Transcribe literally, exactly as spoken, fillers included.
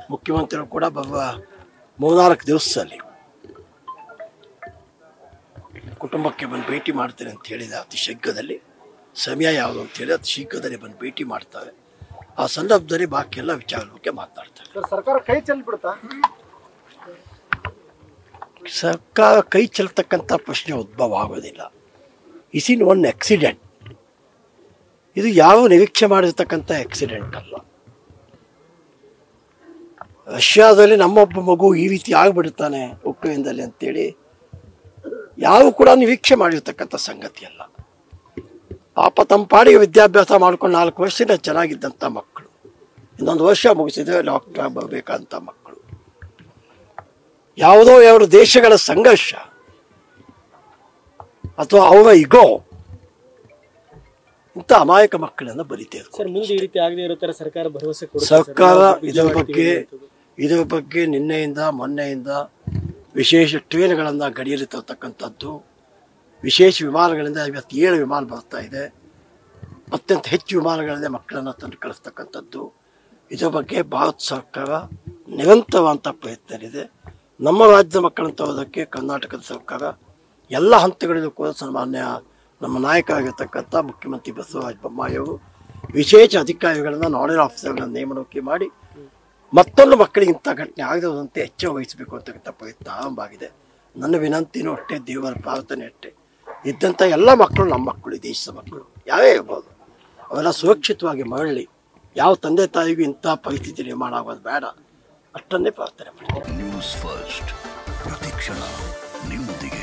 ಮುಖ್ಯಮಂತ್ರಿಗಳು ಕೂಡ ಬರುವ ಮೂರ್ನಾಲ್ಕು ದಿವಸದಲ್ಲಿ ಕುಟುಂಬಕ್ಕೆ ಬಂದು ಭೇಟಿ ಮಾಡ್ತೇನೆ ಅಂತ ಹೇಳಿದ. ಅತಿ ಶೀಘ್ರದಲ್ಲಿ ಸಮಯ ಯಾವುದು ಅಂತ ಹೇಳಿ ಅತಿ ಶೀಘ್ರದಲ್ಲಿ ಬಂದು ಭೇಟಿ ಮಾಡ್ತಾರೆ. ಆ ಸಂದರ್ಭದಲ್ಲಿ ಬಾಕಿ ಎಲ್ಲ ವಿಚಾರದ ಬಗ್ಗೆ ಮಾತನಾಡ್ತಾರೆ. ಸರ್ಕಾರ ಕೈ ಚೆಲ್ಬಿಡುತ್ತಾ? ಸರ್ಕಾರ ಕೈ ಚೆಲ್ತಕ್ಕಂಥ ಪ್ರಶ್ನೆ ಉದ್ಭವ ಆಗೋದಿಲ್ಲ. Is in one accident. ಇದು ಯಾವ ನಿರೀಕ್ಷೆ ಮಾಡಿರ್ತಕ್ಕಂಥ ಆಕ್ಸಿಡೆಂಟ್ ಅಲ್ಲ. ರಷ್ಯಾದಲ್ಲಿ ನಮ್ಮೊಬ್ಬ ಮಗು ಈ ರೀತಿ ಆಗಿಬಿಡ್ತಾನೆ ಉಕ್ರೇನ್ದಲ್ಲಿ ಅಂತೇಳಿ ಯಾವ ಕೂಡ ನಿರೀಕ್ಷೆ ಮಾಡಿರ್ತಕ್ಕಂಥ ಸಂಗತಿ ಅಲ್ಲ. ಪಾಪ ತಮ್ಮ ಪಾಡಿಗೆ ವಿದ್ಯಾಭ್ಯಾಸ ಮಾಡ್ಕೊಂಡು ನಾಲ್ಕು ವರ್ಷದಿಂದ ಚೆನ್ನಾಗಿದ್ದಂಥ ಮಕ್ಕಳು ಇನ್ನೊಂದು ವರ್ಷ ಮುಗಿಸಿದ್ರೆ ಡಾಕ್ಟರ್ ಬರಬೇಕಂತ ಮಕ್ಕಳು, ಯಾವುದೋ ಎರಡು ದೇಶಗಳ ಸಂಘರ್ಷ ಅಥವಾ ಅವರ ಇಗೋ ಇಂಥ ಅಮಾಯಕ ಮಕ್ಕಳನ್ನು ಬರೀತೇವೆ. ಸರ್ಕಾರ ಇದರ ಬಗ್ಗೆ ಇದರ ಬಗ್ಗೆ ನಿನ್ನೆಯಿಂದ ಮೊನ್ನೆಯಿಂದ ವಿಶೇಷ ಟ್ರೈನ್ಗಳನ್ನು ಗಡಿಯಲ್ಲಿ ತರ್ತಕ್ಕಂಥದ್ದು, ವಿಶೇಷ ವಿಮಾನಗಳಿಂದ ಐವತ್ತೇಳು ವಿಮಾನ ಬರ್ತಾ ಇದೆ, ಅತ್ಯಂತ ಹೆಚ್ಚು ವಿಮಾನಗಳಿಂದ ಮಕ್ಕಳನ್ನು ತಂದು ಕಳಿಸ್ತಕ್ಕಂಥದ್ದು. ಇದರ ಬಗ್ಗೆ ಭಾರತ ಸರ್ಕಾರ ನಿರಂತರವಂಥ ಪ್ರಯತ್ನ ಇದೆ. ನಮ್ಮ ರಾಜ್ಯದ ಮಕ್ಕಳನ್ನು ತರೋದಕ್ಕೆ ಕರ್ನಾಟಕದ ಸರ್ಕಾರ ಎಲ್ಲ ಹಂತಗಳಲ್ಲೂ ಕೂಡ ಸನ್ಮಾನ್ಯ ನಮ್ಮ ನಾಯಕರಾಗಿರ್ತಕ್ಕಂಥ ಮುಖ್ಯಮಂತ್ರಿ ಬಸವರಾಜ ಬೊಮ್ಮಾಯಿಯವರು ವಿಶೇಷ ಅಧಿಕಾರಿಗಳನ್ನು ನಾಡೆಲ್ ಆಫೀಸರ್ಗಳನ್ನು ನೇಮಕ ಮಾಡಿ ಮತ್ತೊಂದು ಮಕ್ಕಳಿಗೆ ಇಂಥ ಘಟನೆ ಆಗದಂತೆ ಎಚ್ಚರ ವಹಿಸಬೇಕು ಅಂತಕ್ಕಂಥ ಪ್ರಯತ್ನ ಆರಂಭ ಆಗಿದೆ. ನನ್ನ ವಿನಂತಿನೂ ಅಷ್ಟೇ, ದೇವರ ಪ್ರಾರ್ಥನೆ ಅಷ್ಟೇ, ಇದ್ದಂಥ ಎಲ್ಲ ಮಕ್ಕಳು ನಮ್ಮ ಮಕ್ಕಳು, ದೇಶದ ಮಕ್ಕಳು ಯಾವೇ ಇರ್ಬೋದು, ಅವೆಲ್ಲ ಸುರಕ್ಷಿತವಾಗಿ ಮರಳಿ. ಯಾವ ತಂದೆ ತಾಯಿಗೂ ಇಂಥ ಪರಿಸ್ಥಿತಿ ನಿರ್ಮಾಣ ಆಗೋದು ಬೇಡ, ಅಷ್ಟನ್ನೇ ಪ್ರಾರ್ಥನೆ ಮಾಡಿ. ನ್ಯೂಸ್ ಫಸ್ಟ್ ಪ್ರತಿಕ್ಷಣ ನಿಮ್ಮೊಂದಿಗೆ.